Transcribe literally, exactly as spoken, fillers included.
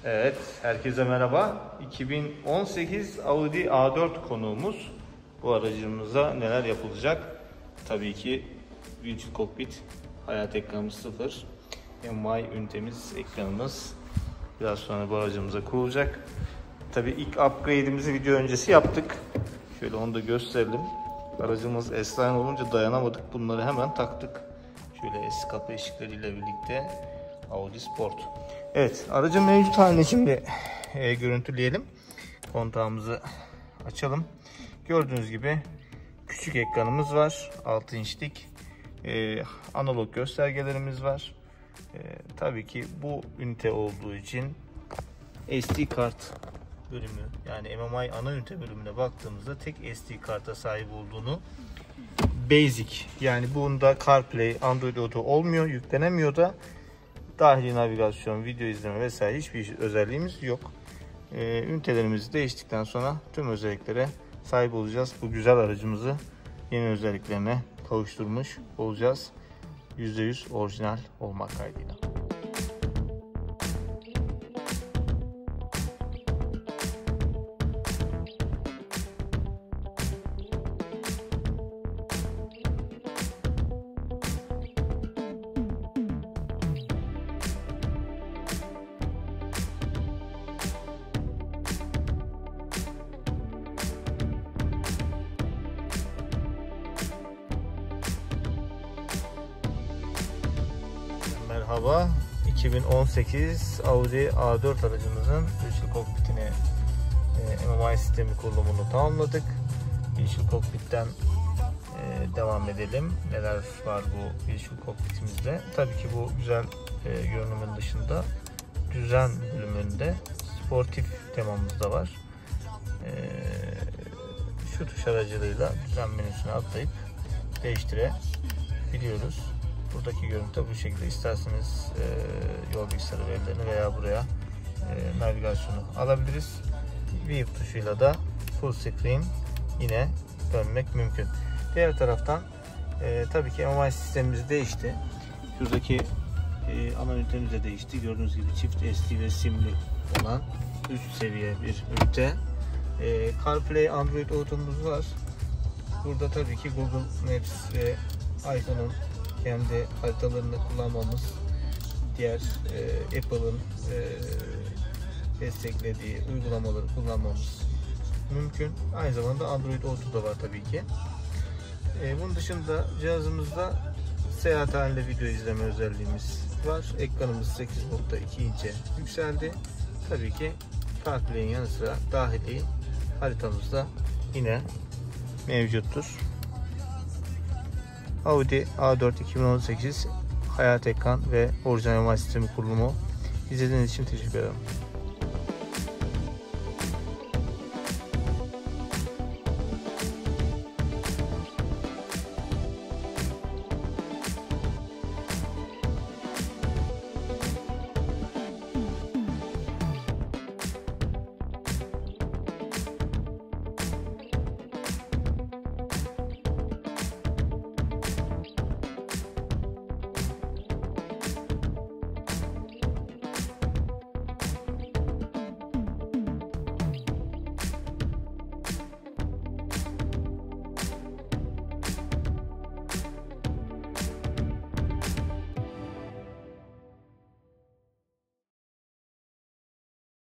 Evet, herkese merhaba. iki bin on sekiz Audi A dört konuğumuz. Bu aracımıza neler yapılacak? Tabii ki Virtual Cockpit, hayat ekranımız sıfır, M Y ünitemiz, ekranımız biraz sonra bu aracımıza kurulacak. Tabii ilk upgrade'imizi video öncesi yaptık. Şöyle onu da gösterelim. Aracımız S-Line olunca dayanamadık. Bunları hemen taktık. Şöyle S kapı ışıklarıyla birlikte Audi Sport. Evet, aracın mevcut halini şimdi e, görüntüleyelim. Kontağımızı açalım. Gördüğünüz gibi küçük ekranımız var. altı inçlik e, analog göstergelerimiz var. E, tabii ki bu ünite olduğu için S D kart bölümü, yani M M I ana ünite bölümüne baktığımızda tek S D karta sahip olduğunu, basic, yani bunda CarPlay, Android Auto olmuyor, yüklenemiyor da, dahili navigasyon, video izleme vesaire hiçbir özelliğimiz yok. Ee, ünitelerimizi değiştikten sonra tüm özelliklere sahip olacağız. Bu güzel aracımızı yeni özelliklerine kavuşturmuş olacağız. yüzde yüz orijinal olmak kaydıyla. Merhaba, iki bin on sekiz Audi A dört aracımızın Virtual Cockpit'ini, e, M M I sistemi kurulumunu tamamladık. Virtual Cockpit'ten e, devam edelim. Neler var bu Virtual Cockpit'imizde? Tabii ki bu güzel e, görünümün dışında düzen bölümünde sportif temamız da var. E, şu tuş aracılığıyla düzen menüsüne atlayıp değiştirebiliyoruz. Buradaki görüntü bu şekilde. İsterseniz e, yol bilgisayarı verilerini veya buraya e, navigasyonu alabiliriz. View tuşuyla da full screen yine dönmek mümkün. Diğer taraftan e, tabii ki M M I sistemimiz değişti. Şuradaki e, ana ünitemiz de değişti. Gördüğünüz gibi çift S D ve SIM'li olan üst seviye bir ünite. E, CarPlay, Android Auto'muz var. Burada tabii ki Google Maps ve iPhone'un kendi haritalarını kullanmamız, diğer e, Apple'ın e, desteklediği uygulamaları kullanmamız mümkün. Aynı zamanda Android Auto da var tabii ki. E, bunun dışında cihazımızda seyahat halinde video izleme özelliğimiz var. Ekranımız sekiz nokta iki inçe yükseldi. Tabii ki CarPlay'in yanı sıra dahili haritamız da yine mevcuttur. Audi A dört iki bin on sekiz hayat ekran ve orijinal M M I sistemi kurulumu. İzlediğiniz için teşekkür ederim.